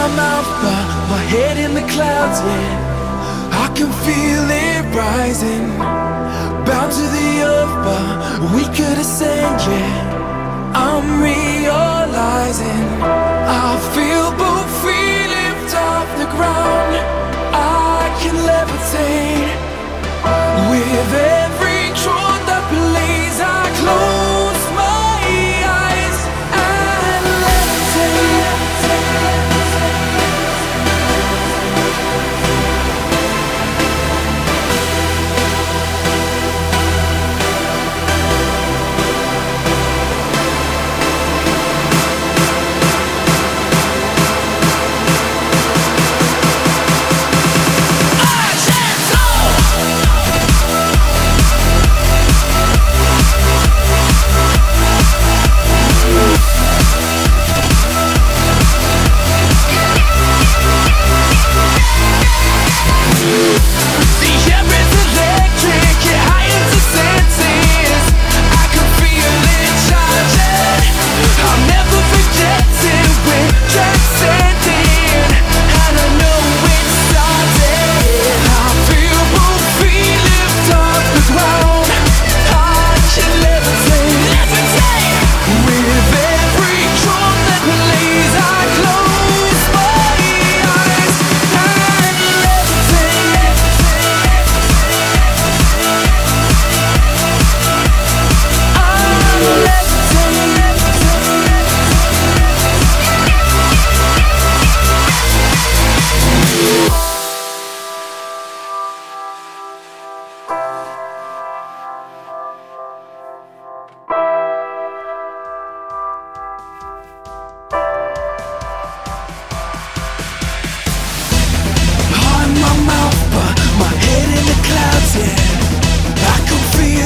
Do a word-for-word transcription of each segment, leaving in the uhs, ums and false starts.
my mouth, but my head in the clouds, yeah. I can feel it rising, bound to the earth, but we could ascend, yeah. I'm realizing I feel both feet lift off the ground. I can levitate with every truth that believes. I close my eyes and levitate.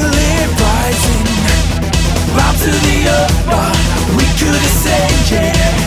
To the earth, but we could ascend, yeah.